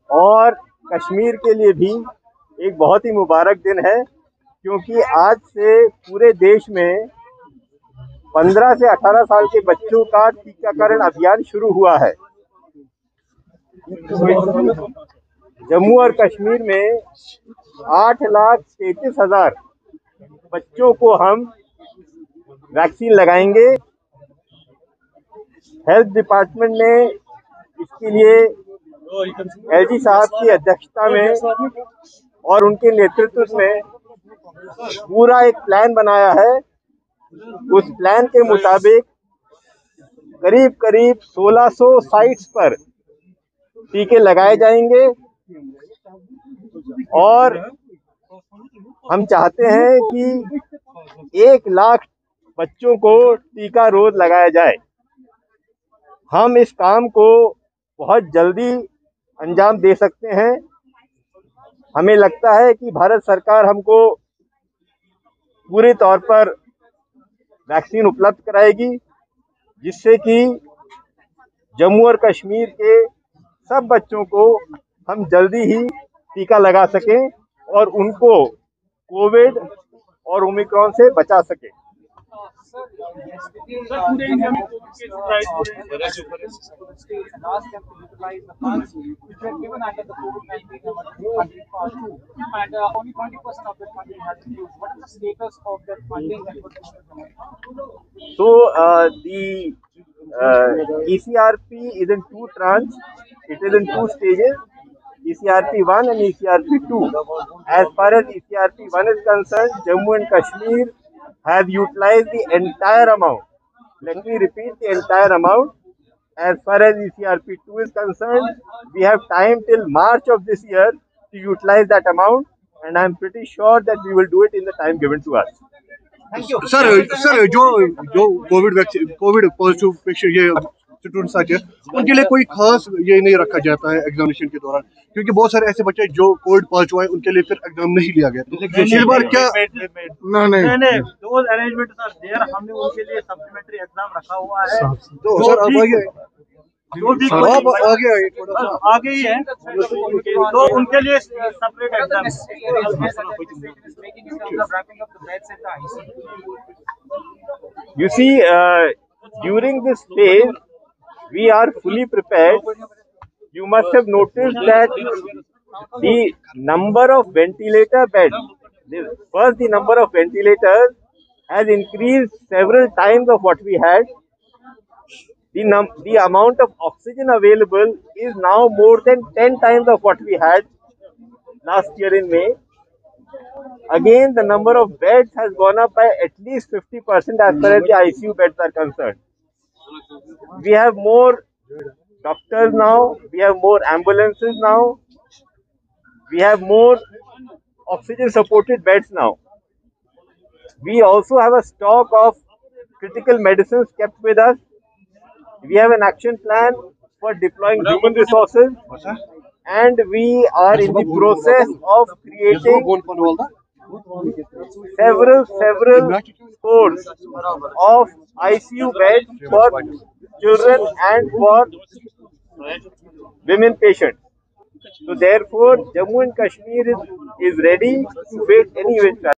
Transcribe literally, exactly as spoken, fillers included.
और कश्मीर के लिए भी एक बहुत ही मुबारक दिन है, क्योंकि आज से पूरे देश में पंद्रह से अठारह साल के बच्चों का टीकाकरण अभियान शुरू हुआ है। जम्मू और कश्मीर में आठ लाख तैंतीस हजार बच्चों को हम वैक्सीन लगाएंगे। हेल्थ डिपार्टमेंट ने इसके लिए एलजी साहब की अध्यक्षता में और उनके नेतृत्व में पूरा एक प्लान बनाया है। उस प्लान के मुताबिक करीब करीब सोलह सौ साइट्स पर टीके लगाए जाएंगे और हम चाहते हैं कि एक लाख बच्चों को टीका रोज लगाया जाए। हम इस काम को बहुत जल्दी अंजाम दे सकते हैं। हमें लगता है कि भारत सरकार हमको पूरे तौर पर वैक्सीन उपलब्ध कराएगी, जिससे कि जम्मू और कश्मीर के सब बच्चों को हम जल्दी ही टीका लगा सकें और उनको कोविड और ओमिक्रॉन से बचा सकें। So uh, the uh, E C R P is in two tranches. It is in two stages, E C R P one and E C R P two. As far as E C R P one is concerned, Jammu and Kashmir have utilized the entire amount. Let me repeat, the entire amount. As far as E C R P two is concerned, we have time till March of this year to utilize that amount, and I am pretty sure that we will do it in the time given to us. Sir sir जो जो covid vaccine covid positive patient ये students आते हैं उनके लिए कोई खास ये नहीं रखा जाता है एग्जामिनेशन के दौरान, क्योंकि बहुत सारे ऐसे बच्चे जो कोविड पॉजिटिव आए उनके लिए फिर एग्जाम नहीं लिया गया। तो इस बार क्या नहीं नहीं नहीं दोज अरेंजमेंट्स आर देयर, हमने उनके लिए सप्लीमेंट्री एग्जाम रखा हुआ है। तो सर अब आगे आप आगे आए थोड़ा सा आगे ही है, तो उनके लिए separate exam. You see, uh, during this phase, we are fully prepared. You must have noticed that the number of ventilator beds, first the number of ventilators has increased several times of what we had. The, num the amount of oxygen available is now more than ten times of what we had last year in May. Again, the number of beds has gone up by at least fifty percent as far as the I C U beds are concerned. We have more doctors now, we have more ambulances now, we have more oxygen supported beds now. We also have a stock of critical medicines kept with us. We have an action plan for deploying human resources, and we are in the process of creating several several stores of I C U beds for children and for women patients. So therefore, Jammu and Kashmir is, is ready to face any eventuality.